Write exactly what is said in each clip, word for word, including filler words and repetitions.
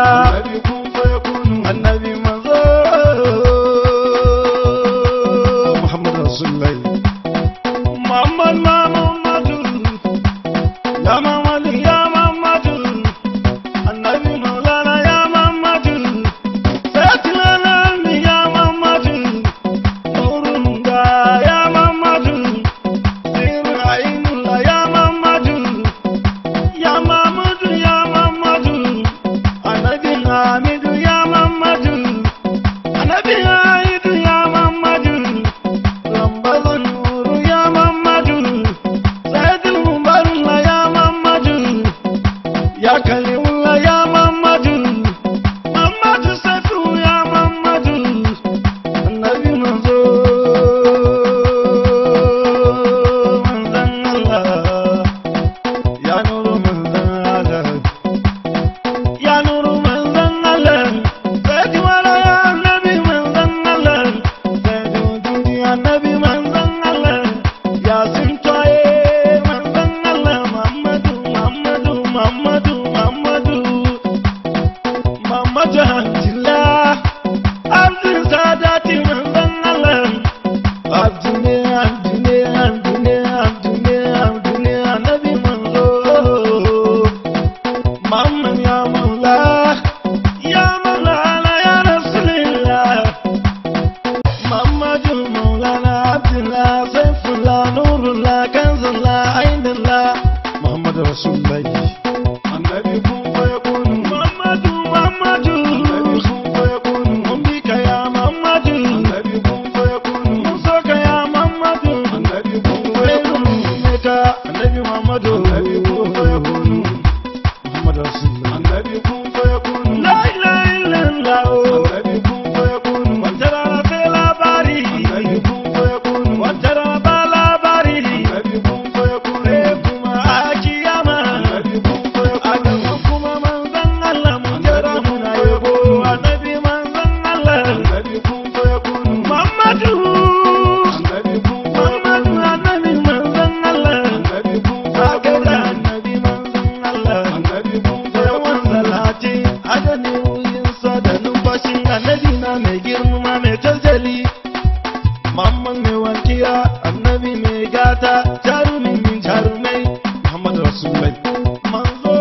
annabi kun fayakunu annabi manzo Muhammad Rasulullah Muhammad Muhammadu ya Muhammad ya Muhammadu annabi Maulana ya Muhammadu Sayyidina ya Muhammadu Nurunda ya Muhammadu Sirru Ainullah ya Muhammadu ya Muhammadu ya Muhammadu annabi Hamidu ya Muhammadu annabi Haidu ya Muhammadu Lambalun Nuru ya Muhammadu Sayyidul Mubarullah ya Muhammadu ya Kalimullah ya Muhammadu Muhammadu Safu ya Muhammadu annabi manzo manzan Allah ya nuru manzan Allah ya nuru manzan Allah Sayyidi wala ya annabi manzan Allah Sayyidi duniya annabi manzan Allah ya sintoye manzan Allah Muhammadu Muhammadu Muhammadu Muhammadu Muhammadu Hamdillah Abdul Sadati manzan Allah Abdune Abdune Abdune Abdune Abdune annabi manzo Muhammad ya Maula ya Maulana ya Rasulullah Muhammadu Maulana Abdullah Saifullah Nurullah Kanzullah Ainullah Muhammad Rasulullah annabi kun fayakunu Muhammadu Muhammadu annabi kun fayakunu umbika ya Muhammadu annabi kun fayakunu musoka ya Muhammadu annabi kun fayakunu meka annabi Muhammadu annabi kun fayakunu Muhammad Rasulullah annabi kun fayakunu la ilaha illallah annabi kun fayakunu wantara sai labari annabi kun fayakunu wantara ba labari annabi kun fayakunu kuma akiyama annabi kun fayakunu kuma manzan Allah mun jira muna yabo annabi manzan Allah annabi kun fayakunu Muhammadu annabi kun Muhammadu annabi manzan Allah annabi kun fayakunu annabi manzan Allah annabi kun yawan salati adani wuyin sa da numfashin annabi na mai girma mai taljali Muhammad mai wankiya annabi mai gata jarumin min jarumai Muhammad Rasulullah manzo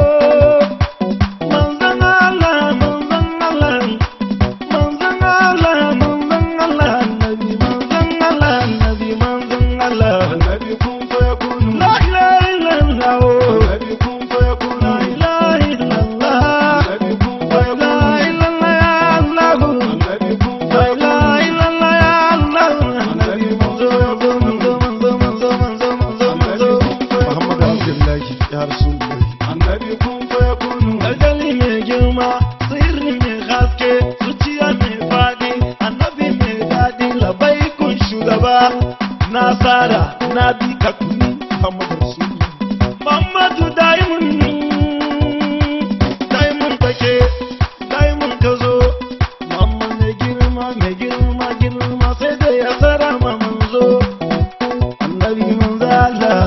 manzan Allah manzan Allah manzan Allah manzan Allah annabi manzan Allah annabi manzan Allah annabi kun fayakunu la ilaha illallah annabi kun fayakunu la ilaha illallah annabi kun fayakunu la ilaha illallah ya Allah annabi kun fayakunu la ilaha illallah ya Allah annabi manzo manzo manzo manzo manzo manzo manzo Muhammad Abdullah ya Rasulullah annabi kun fayakunu ajali mai girma sirri mai haske zuciya mai fadi annabi mai dadi labai kun shugaba nasara na bi ka kuni Muhammad Rasulullah Muhammadu daimun daimun take daimun ka zo Muhammad mai girma mai girma girma sai da ya tsara ma manzo annabi manzo Allah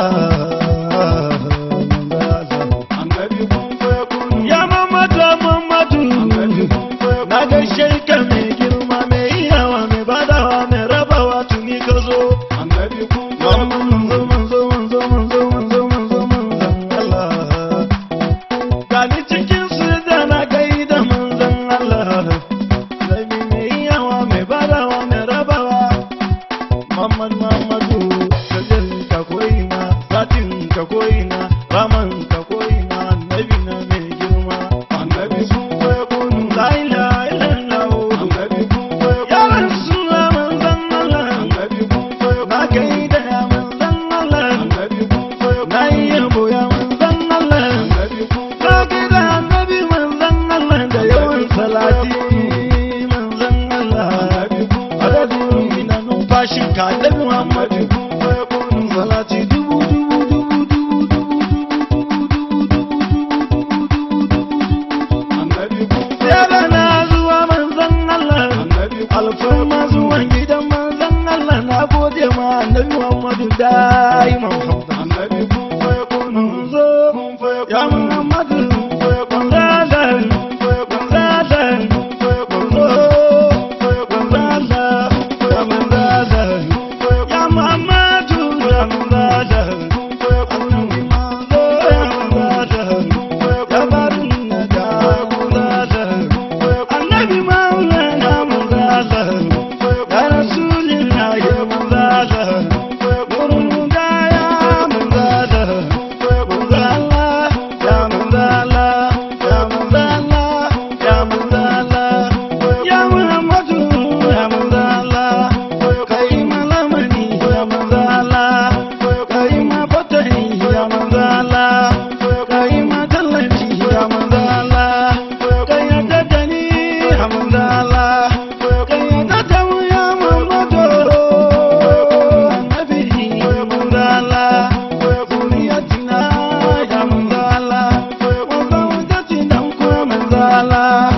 manzo Allah annabi kun fayakunu ya Muhammadu Muhammadu na gaishe ka mai girma mai iyawa mai badawa mai rabawa tuni ka zo annabi kun fayakunu manzo manzo manzo manzo manzo manzo Allah gani cikin su da na gaida manzon Allah annabi mai iyawa mai badawa mai rabawa Muhammad Muhammadu kajin ka koina zatin ka koina raman ka koina annabi na mai girma annabi kun fayakunu la ilaha illallah annabi kun fayakunu ya Rasulullah manzon Allah annabi kun fayakunu na gaida ya manzon Allah annabi kun fayakunu na yabo ya manzon Allah annabi kun fayakunu na gaida annabi manzon Allah da yawan salati manzon Allah annabi kun fayakunu ina numfashin ka annabi Muhammad kun fayakunu salati dubu dubu dubu dubu dubu dubu annabi kun fayakunu na zuwa manzon Allah annabi alfarma zuwan gidan manzon Allah na gode ma annabi Muhammad daiman hamdan annabi kun fayakunu kun fayakunu ya Muhammad kun fayakunu ta'ala